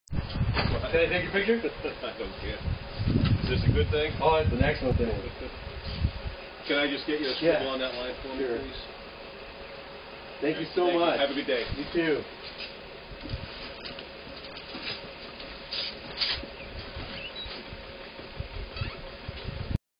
Can I take a picture? I don't care. Is this a good thing? Oh, it's an excellent thing. Can I just get you a scribble on that line for me, Sure. please? Thank you so much. Have a good day. You too.